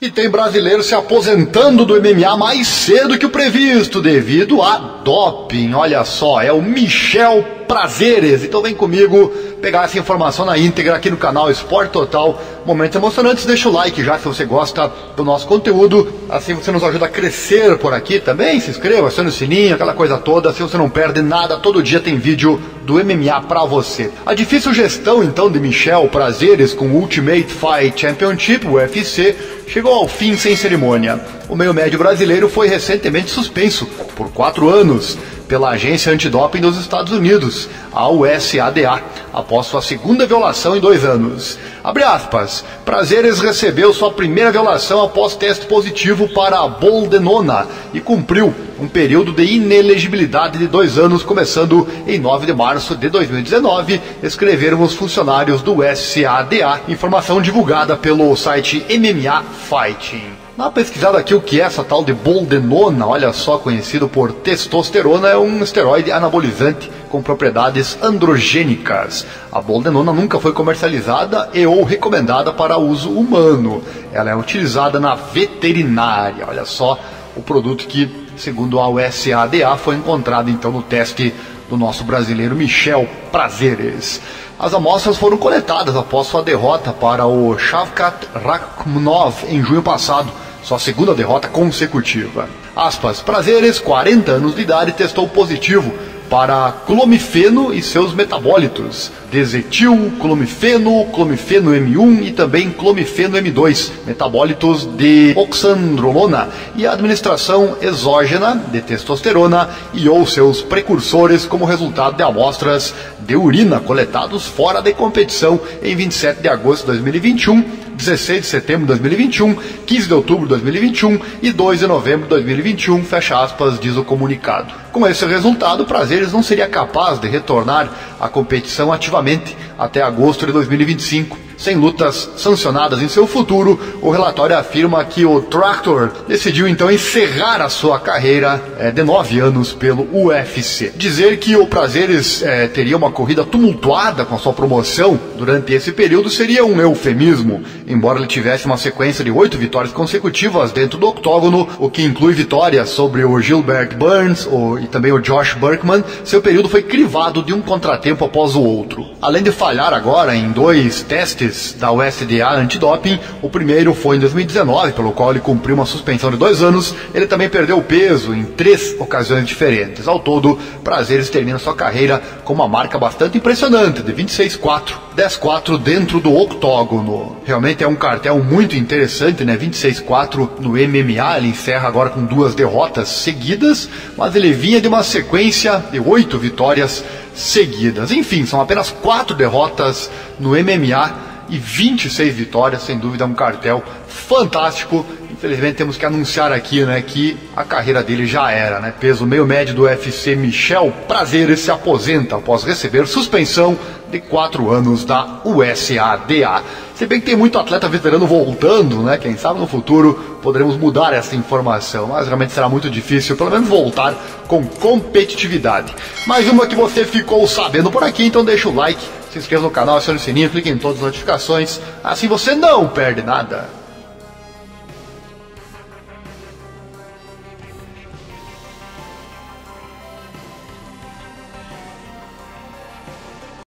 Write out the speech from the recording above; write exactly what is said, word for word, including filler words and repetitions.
E tem brasileiro se aposentando do M M A mais cedo que o previsto, devido a doping. Olha só, é o Michel Prazeres. Então vem comigo pegar essa informação na íntegra aqui no canal Esporte Total. Momentos emocionantes, deixa o like já se você gosta do nosso conteúdo. Assim você nos ajuda a crescer por aqui também. Se inscreva, acione o sininho, aquela coisa toda. Assim você não perde nada, todo dia tem vídeo do M M A pra você. A difícil gestão então de Michel Prazeres com o Ultimate Fight Championship, o U F C, chegou ao fim sem cerimônia. O meio médio brasileiro foi recentemente suspenso por quatro anos pela agência antidoping dos Estados Unidos, a U S A D A, após sua segunda violação em dois anos. Abre aspas, Prazeres recebeu sua primeira violação após teste positivo para a boldenona e cumpriu um período de inelegibilidade de dois anos, começando em nove de março de dois mil e dezenove, escreveram os funcionários do U S A D A, informação divulgada pelo site M M A Fighting. Dá uma pesquisada aqui o que é essa tal de boldenona, olha só, conhecido por testosterona, é um esteroide anabolizante com propriedades androgênicas. A boldenona nunca foi comercializada e ou recomendada para uso humano. Ela é utilizada na veterinária, olha só o produto que, segundo a U S A D A, foi encontrado então no teste do nosso brasileiro Michel Prazeres. As amostras foram coletadas após sua derrota para o Shavkat Rakhmonov em junho passado, sua segunda derrota consecutiva. Aspas, Prazeres, quarenta anos de idade, testou positivo para clomifeno e seus metabólitos, desetil, clomifeno, clomifeno M um e também clomifeno M dois, metabólitos de oxandrolona e a administração exógena de testosterona e ou seus precursores como resultado de amostras de urina coletados fora de competição em vinte e sete de agosto de dois mil e vinte e um, dezesseis de setembro de dois mil e vinte e um, quinze de outubro de dois mil e vinte e um e dois de novembro de dois mil e vinte e um, fecha aspas, diz o comunicado. Com esse resultado, Prazeres não seria capaz de retornar à competição ativamente até agosto de dois mil e vinte e cinco. Sem lutas sancionadas em seu futuro, o relatório afirma que o Tractor decidiu então encerrar a sua carreira é, de nove anos pelo U F C. Dizer que o Prazeres é, teria uma corrida tumultuada com a sua promoção durante esse período seria um eufemismo, embora ele tivesse uma sequência de oito vitórias consecutivas dentro do octógono, o que inclui vitórias sobre o Gilbert Burns o, e também o Josh Burkman. Seu período foi crivado de um contratempo após o outro. Além de falhar agora em dois testes da U S D A antidoping, o primeiro foi em dois mil e dezenove, pelo qual ele cumpriu uma suspensão de dois anos. Ele também perdeu peso em três ocasiões diferentes. Ao todo, Prazeres termina sua carreira com uma marca bastante impressionante, de vinte e seis quatro, dez quatro dentro do octógono. Realmente é um cartel muito interessante, né? vinte e seis quatro no M M A, ele encerra agora com duas derrotas seguidas, mas ele vinha de uma sequência de oito vitórias seguidas. Enfim, são apenas quatro derrotas no M M A e vinte e seis vitórias, sem dúvida um cartel fantástico. Infelizmente temos que anunciar aqui, né, que a carreira dele já era, né? Peso meio médio do U F C, Michel Prazeres se aposenta após receber suspensão de quatro anos da U S A D A. Se bem que tem muito atleta veterano voltando, né? Quem sabe no futuro poderemos mudar essa informação, mas realmente será muito difícil, pelo menos voltar com competitividade. Mais uma que você ficou sabendo por aqui, então deixa o like, se inscreva no canal, acione o sininho, clique em todas as notificações, assim você não perde nada.